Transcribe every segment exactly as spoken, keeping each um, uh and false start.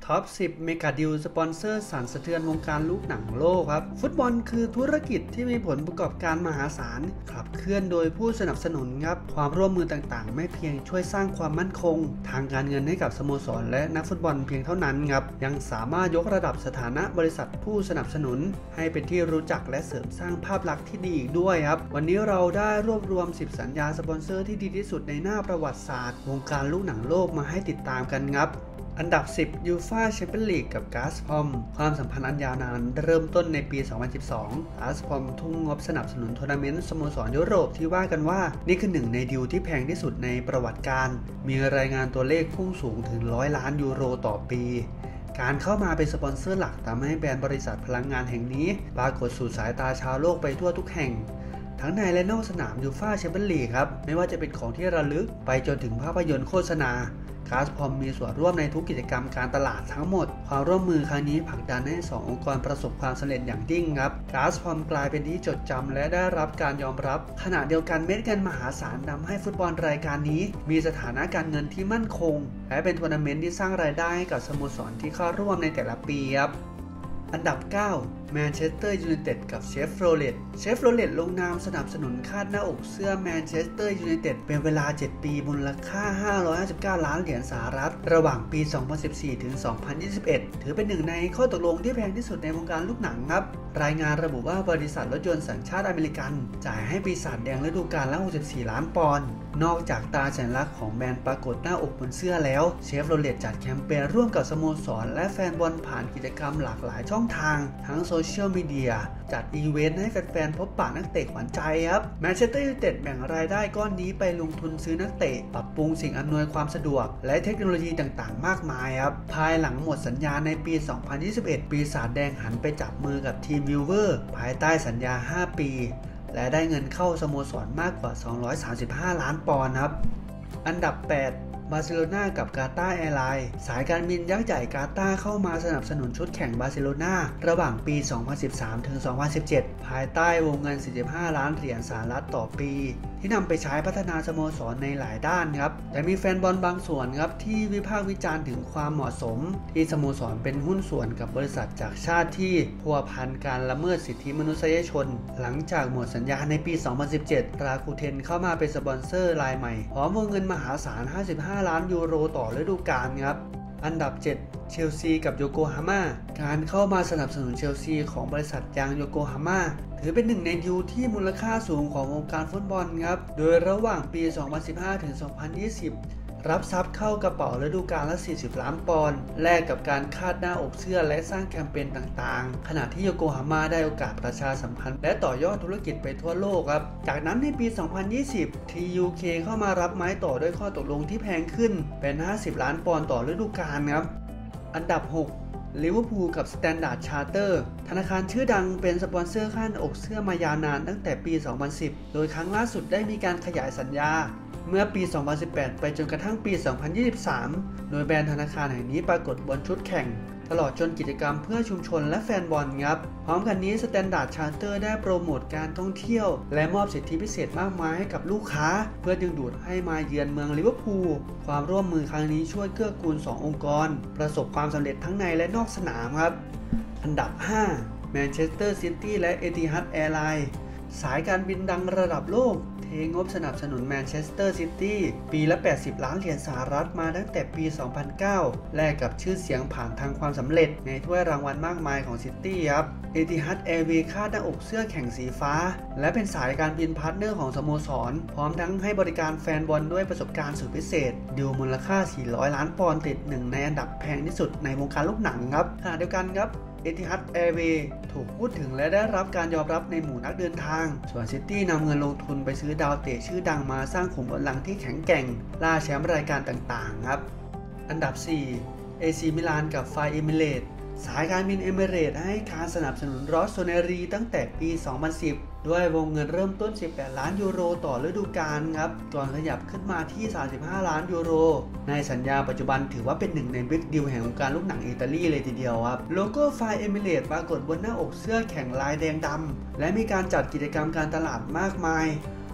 ท็อปสิบเมกะดิลสปอนเซอร์สั่นสะเทือนวงการลูกหนังโลกครับฟุตบอลคือธุรกิจที่มีผลประกอบการมหาศาลขับเคลื่อนโดยผู้สนับสนุนครับความร่วมมือต่างๆไม่เพียงช่วยสร้างความมั่นคงทางการเงินให้กับสโมสรและนักฟุตบอลเพียงเท่านั้นครับยังสามารถยกระดับสถานะบริษัทผู้สนับสนุนให้เป็นที่รู้จักและเสริมสร้างภาพลักษณ์ที่ดีอีกด้วยครับวันนี้เราได้รวบรวมสิบสัญญาสปอนเซอร์ที่ดีที่สุดในหน้าประวัติศาสตร์วงการลูกหนังโลกมาให้ติดตามกันครับอันดับสิบยูฟ่าแชมเปี้ยนลีกกับกาสพอมความสัมพันธ์อันยาวนานเริ่มต้นในปี สองพันสิบสอง กาสพอมทุ่มงบสนับสนุนทัวร์นาเมนต์สโมสรยุโรปที่ว่ากันว่านี่คือหนึ่งในดีลที่แพงที่สุดในประวัติการมีรายงานตัวเลขพุ่งสูงถึงร้อยล้านยูโรต่อปีการเข้ามาเป็นสปอนเซอร์หลักทำให้แบรนด์บริษัทพลังงานแห่งนี้ปรากฏสู่สายตาชาวโลกไปทั่วทุกแห่งทั้งในและนอกสนามยูฟ่าแชมเปี้ยนลีกครับไม่ว่าจะเป็นของที่ระลึกไปจนถึงภาพยนตร์โฆษณากาสพอมมีส่วนร่วมในทุกกิจกรรมการตลาดทั้งหมดความร่วมมือครั้งนี้ผลักดันให้สององค์กรประสบความสำเร็จอย่างยิ่งครับกาสพอมกลายเป็นที่จดจำและได้รับการยอมรับขณะเดียวกันเม็ดเงินมหาศาลทำให้ฟุตบอลรายการนี้มีสถานะการเงินที่มั่นคงและเป็นทัวร์นาเมนต์ที่สร้างรายได้ให้กับสโมสรที่เข้าร่วมในแต่ละปีครับอันดับเก้าแมนเชสเตอร์ยูไนเต็ดกับเชฟโรเลตเชฟโรเลตลงนามสนับสนุนคาดหน้าอกเสื้อแมนเชสเตอร์ยูไนเต็ดเป็นเวลาเจ็ดปีมูลค่าห้าร้อยห้าสิบเก้าล้านเหรียญสหรัฐระหว่างปีสองพันสิบสี่ถึงสองพันยี่สิบเอ็ดถือเป็นหนึ่งในข้อตกลงที่แพงที่สุดในวงการลูกหนังครับรายงานระบุว่าบริษัทรถยนต์สัญชาติอเมริกันจ่ายให้ปีศาจแดงฤดูกาลละหกสิบสี่ล้านปอนด์นอกจากตราสัญลักษณ์ของแบรนด์ปรากฏหน้าอกบนเสื้อแล้วเชฟโรเลตจัดแคมเปญร่วมกับสโมสรและแฟนบอลผ่านกิจกรรมหลากหลายช่องทางทั้งโซเชียลมีเดียจัดอีเวนต์ให้แฟนๆพบปะนักเตะขวัญใจครับแมนเชสเตอร์ยูไนเต็ดแบ่งรายได้ก้อนนี้ไปลงทุนซื้อนักเตะปรับปรุงสิ่งอำนวยความสะดวกและเทคโนโลยีต่างๆมากมายครับภายหลังหมดสัญญาในปี สองพันยี่สิบเอ็ด ปีศาจแดงหันไปจับมือกับทีมวิลเวอร์ภายใต้สัญญาห้าปีและได้เงินเข้าสโมสรมากกว่าสองร้อยสามสิบห้าล้านปอนด์ครับอันดับแปดบาร์เซโลนากับกาตาร์แอร์ไลน์สายการบินยักษ์ใหญ่กาตาร์เข้ามาสนับสนุนชุดแข่งบาร์เซโลนาระหว่างปี สองพันสิบสาม ถึง สองพันสิบเจ็ด ภายใต้วงเงิน สี่สิบห้า ล้านเหรียญสหรัฐต่อปีที่นำไปใช้พัฒนาสโมสรในหลายด้านครับแต่มีแฟนบอลบางส่วนครับที่วิพากษ์วิจารณ์ถึงความเหมาะสมที่สโมสรเป็นหุ้นส่วนกับบริษัทจากชาติที่พัวพันการละเมิดสิทธิมนุษยชนหลังจากหมดสัญญาในปี สองพันสิบเจ็ด ราคูเทนเข้ามาเป็นสปอนเซอร์รายใหม่พร้อมวงเงินมหาศาลห้าสิบห้าล้านยูโรต่อฤดูกาลครับอันดับเจ็ดเชลซีกับโยโกฮาม่าการเข้ามาสนับสนุนเชลซีของบริษัทยางโยโกฮาม่าถือเป็นหนึ่งในดีลที่มูลค่าสูงของวงการฟุตบอลครับโดยระหว่างปี สองพันสิบห้า ถึง สองพันยี่สิบ รับทรัพย์เข้ากระเป๋าฤดูกาลละสี่สิบล้านปอนด์แลกกับการคาดหน้าอกเสื้อและสร้างแคมเปญต่างๆขณะที่โยโกฮาม่าได้โอกาสประชาสัมพันธ์และต่อยอดธุรกิจไปทั่วโลกครับจากนั้นในปี สองพันยี่สิบ ที ยู เค เข้ามารับไม้ต่อด้วยข้อตกลงที่แพงขึ้นเป็นห้าสิบล้านปอนด์ต่อฤดูกาลครับอันดับหกลิเวอร์พูลกับ Standard Chartered ธนาคารชื่อดังเป็นสปอนเซอร์ค่าหน้าอกเสื้อมายาวนานตั้งแต่ปี สองพันสิบ โดยครั้งล่าสุดได้มีการขยายสัญญาเมื่อปี สองพันสิบแปด ไปจนกระทั่งปี สองพันยี่สิบสาม โดยแบรนด์ธนาคารแห่งนี้ปรากฏบนชุดแข่งตลอดจนกิจกรรมเพื่อชุมชนและแฟนบอลครับพร้อมกันนี้ Standard Chartered ได้โปรโมทการท่องเที่ยวและมอบสิทธิพิเศษมากมายให้กับลูกค้าเพื่อดึงดูดให้มาเยือนเมืองลิเวอร์พูลความร่วมมือครั้งนี้ช่วยเกื้อกูลสององค์กรประสบความสำเร็จทั้งในและนอกสนามครับอันดับห้าแมนเชสเตอร์ซิตี้และเอติฮัดแอร์ไลน์สายการบินดังระดับโลกเทงบสนับสนุนแมนเชสเตอร์ซิตี้ปีละแปดสิบล้านเหรียญสหรัฐมาตั้งแต่ปี สองพันเก้า แลกกับชื่อเสียงผ่านทางความสำเร็จในถ้วยรางวัลมากมายของซิตี้ครับเอติฮัดแอร์เวย์คาดหน้าอกเสื้อแข่งสีฟ้าและเป็นสายการบินพาร์ทเนอร์ของสโมสรพร้อมทั้งให้บริการแฟนบอลด้วยประสบการณ์สุดพิเศษดีลมูลค่าสี่ร้อยล้านปอนด์ติดหนึ่งในอันดับแพงที่สุดในวงการลูกหนังครับขณะเดียวกันครับเอติฮัดแอร์เวย์ถูกพูดถึงและได้รับการยอมรับในหมู่นักเดินทางส่วนซิตี้นำเงินลงทุนไปซื้อดาวเตะชื่อดังมาสร้างขุมกำลังที่แข็งแกร่งล่าแชมป์รายการต่างๆครับอันดับสี่ เอ ซี มิลานกับไฟเอมิเรตส์สายการบินเอมิเรตส์ให้การสนับสนุนรอสโซเนรีตั้งแต่ปี สองพันสิบ ด้วยวงเงินเริ่มต้นสิบแปดล้านยูโรต่อฤดูกาลครับก่อนขยับขึ้นมาที่สามสิบห้าล้านยูโรในสัญญาปัจจุบันถือว่าเป็นหนึ่งในบิ๊กดีลแห่งวงการลูกหนังอิตาลีเลยทีเดียวครับโลโก้ไฟเอมิเรตส์ปรากฏบนหน้าอกเสื้อแข่งลายแดงดำและมีการจัดกิจกรรมการตลาดมากมาย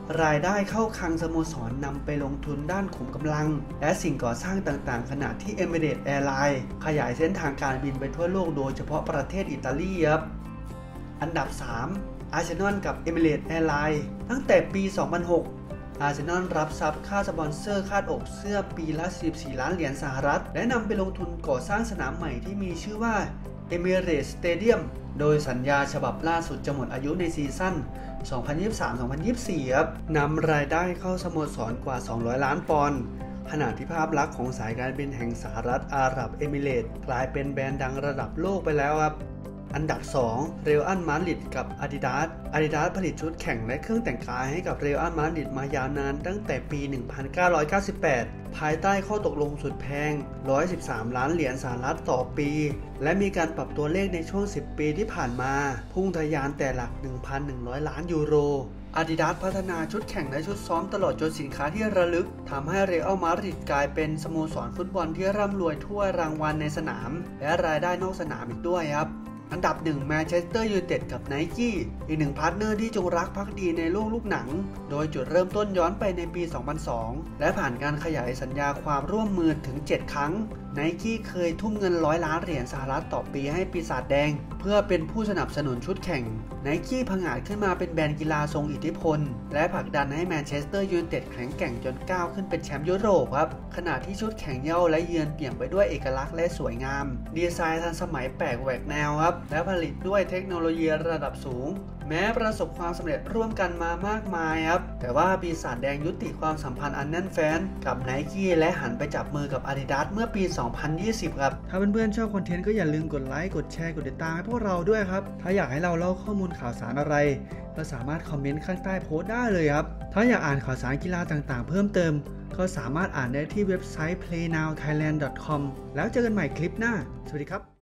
รายได้เข้าคลังสโมสรนำไปลงทุนด้านขุมกำลังและสิ่งก่อสร้างต่างๆขณะที่ Emirates Airlines ขยายเส้นทางการบินไปทั่วโลกโดยเฉพาะประเทศอิตาลีครับอันดับสามอาร์เซนอลกับ Emirates Airlines ตั้งแต่ปี สองพันหกอาร์เซนอลรับทรัพย์ค่าสปอนเซอร์คาดอกเสื้อปีละสิบสี่ล้านเหรียญสหรัฐและนำไปลงทุนก่อสร้างสนามใหม่ที่มีชื่อว่า Emirates Stadium โดยสัญญาฉบับล่าสุดจะหมดอายุในซีซั่น สองพันยี่สิบสาม สองพันยี่สิบสี่ ครับนำรายได้เข้าสโมสรกว่า สองร้อยล้านปอนด์ขณะที่ภาพลักษณ์ของสายการบินแห่งสหรัฐอาหรับเอมิเรตส์กลายเป็นแบรนด์ดังระดับโลกไปแล้วครับอันดับสองเรอัลมาดริดกับ Adidas Adidas ผลิตชุดแข่งและเครื่องแต่งกายให้กับเรอัลมาดริดมายาวนานตั้งแต่ปี หนึ่งพันเก้าร้อยเก้าสิบแปด ภายใต้ข้อตกลงสุดแพง หนึ่งร้อยสิบสาม ล้านเหรียญสหรัฐต่อปีและมีการปรับตัวเลขในช่วง สิบ ปีที่ผ่านมาพุ่งทะยานแต่หลัก หนึ่งพันหนึ่งร้อย ล้านยูโร Adidas พัฒนาชุดแข่งและชุดซ้อมตลอดจนสินค้าที่ระลึกทำให้เรอัลมาดริดกลายเป็นสโมสรฟุตบอลที่ร่ำรวยถ้วยรางวัลในสนามและรายได้นอกสนามอีกด้วยครับอันดับหนึ่งแมนเชสเตอร์ยูไนเต็ดกับ Nike อีกหนึ่งพาร์ทเนอร์ที่จงรักภักดีในโลกลูกหนังโดยจุดเริ่มต้นย้อนไปในปี สองพันสอง และผ่านการขยายสัญญาความร่วมมือถึง เจ็ด ครั้ง Nike เคยทุ่มเงินร้อยล้านเหรียญสหรัฐต่อปีให้ปีศาจแดงเพื่อเป็นผู้สนับสนุนชุดแข่ง Nike ผงาดขึ้นมาเป็นแบรนด์กีฬาทรงอิทธิพลและผลักดันให้แมนเชสเตอร์ยูไนเต็ดแข็งแกร่งจนก้าวขึ้นเป็นแชมป์ยุโรปครับขณะที่ชุดแข่งเย้าและเยือนเปี่ยมไปด้วยเอกลักษณ์และสวยงามดีไซน์ทันสมัยแปลกแหวกแนวครับและผลิตด้วยเทคโนโลยีระดับสูงแม้ประสบความสำเร็จร่วมกันมามากมายครับแต่ว่าปีศาจแดงยุติความสัมพันธ์อันแน่นแฟ้นกับ Nike และหันไปจับมือกับ Adidas เมื่อปี สองพันยี่สิบ ครับถ้าเพื่อนๆชอบคอนเทนต์ก็อย่าลืมกดไลค์กดแชร์กดติดตามให้พวกเราด้วยครับถ้าอยากให้เราเล่าข้อมูลข่าวสารอะไรก็สามารถคอมเมนต์ข้างใต้โพสต์ได้เลยครับถ้าอยากอ่านข่าวสารกีฬาต่างๆเพิ่มเติมก็สามารถอ่านได้ที่เว็บไซต์ เพลย์นาวไทยแลนด์ ดอท คอม แล้วเจอกันใหม่คลิปหน้าสวัสดีครับ